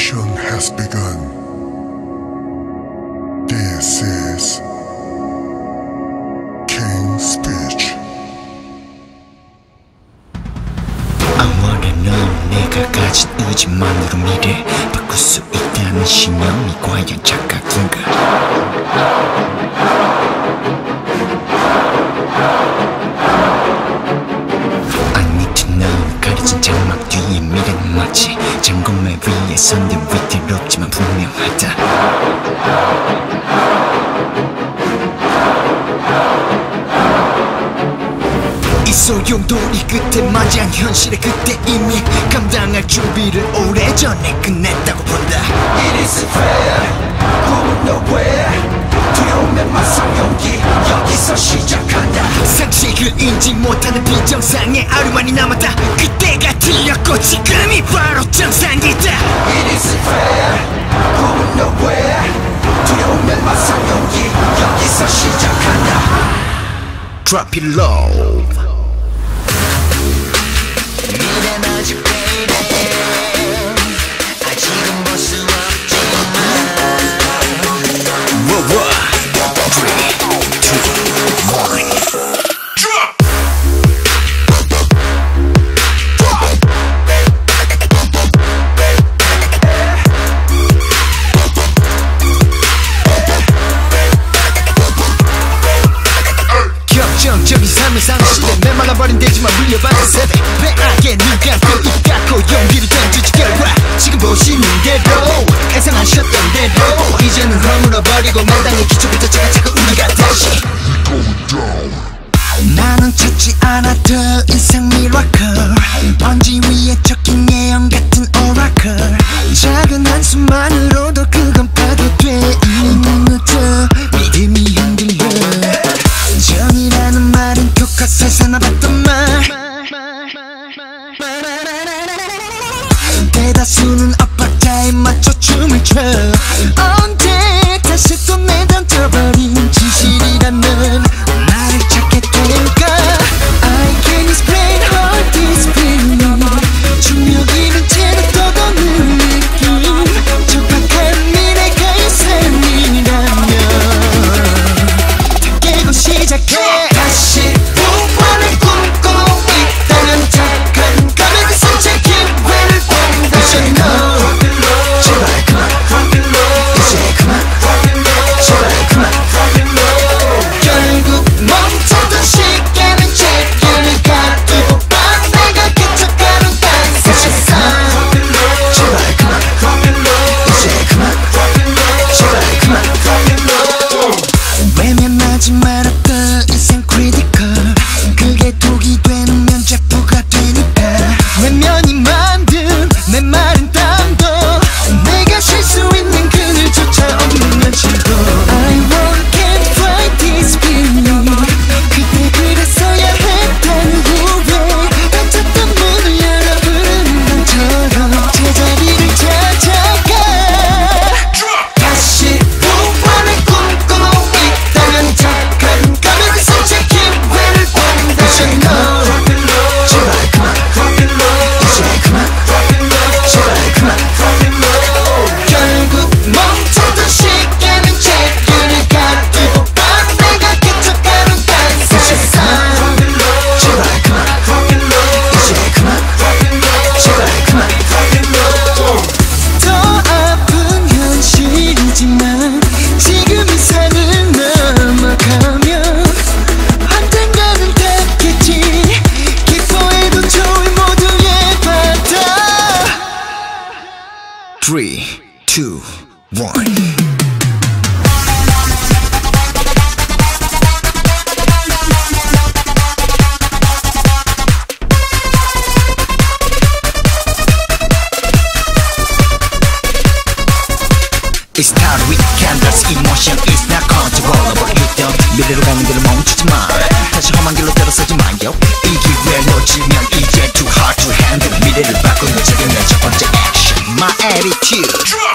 mission has begun. This is King's Speech. 아무래 넌 내가 가진 의지만으로 미래 바꿀 수 있다는 신념이 과연 착각인가? I need to know. 가려진 장막 뒤에 미래는 마치 장검에 위에 선대 위태롭지만 분명하다. 이 소용돌이 끝에 맞이한 현실의 그때 이미 감당할 준비를 오래전에 끝냈다고 본다. It isn't fair, going nowhere. 두려움의 마상용기 여기서 시작한다. 상식을 인지 못하는 비정상의 하루만이 남았다. 그때가 틀렸고 지금이 바로 정상이다. It isn't fair, going nowhere. 두려움의 마상용기 여기서 시작한다. Drop it low. 미래는 아직 baby 아직은 볼 수 없지만 Whoa. 3, 2, 1. 격정적인 삶을 사는 시대 메말라버린 데지만 물려받은 세대 배악에 눈 감고 입 닫고 용기를 던지지 결과 지금 보시는 대로 예상하셨던 대로 이제는 허물어버리고 마당에 기초부터 차근차근 우리가 다시 나는 찾지 않아 더 이상 미라클 먼지 위에 적힌 예언 같은 오라클 작은 한숨만으로도 그건 파괴돼 이미 무너져 믿음이 흔들려 정이라는 말은 교과서에서 나봤던 말 대다수는 엇박자에 맞춰 춤을 춰 언제 다시 또 내던져버린 진실이라는 나를 찾게 될까 I can't explain how this feeling 중력이는 채로 떠도는 느낌 촉박한 미래가 이상이라면 다 깨고 시작해 다시 부활을 꿈꾸고 있다면 착한 감에 산책 기회를 본다. 제발 그만 이제 그만 제발 그만 결국 멈췄던 시계는 제껴를 가두고 내가 개척하는 딴 세상. 제발 그만 이제 그만 제발 그만 외면하지 말아 더 이상 critical 그게 독이 되는 면죄부가 되니까 외면이 만든 내 마른 땅도 내가 쉴 수 있는 그늘조차 없는 현실도 I can't fight this feeling 그때 그랬어야 했다는 후회 닫혔던 문을 열어 부르는 것처럼 제자리를 찾아가 다시 부활을 꿈꾸고 있다면 착한 감에 산책 기회를 본다. 제발 그만 이제 그만 제발 그만 결국 멈췄던 시계는 제껴를 가두고 내가 개척하는 딴 세상. 제발 그만 이제 그만 제발 그만 더 아픈 현실이지만 지금 이 산을 넘어가면 언젠가는 닿겠지 기뻐해도 좋을 모두의 바다 3, 2, 1 It started with candles, emotion is not controllable. You don't 미래로 가는 길을 멈추지 마. 다시 험한 길로 들어서지 마요. 이 기회 놓치면 이제 too hard to handle. 미래를 바꾸는 지금의 첫 번째 action. My attitude.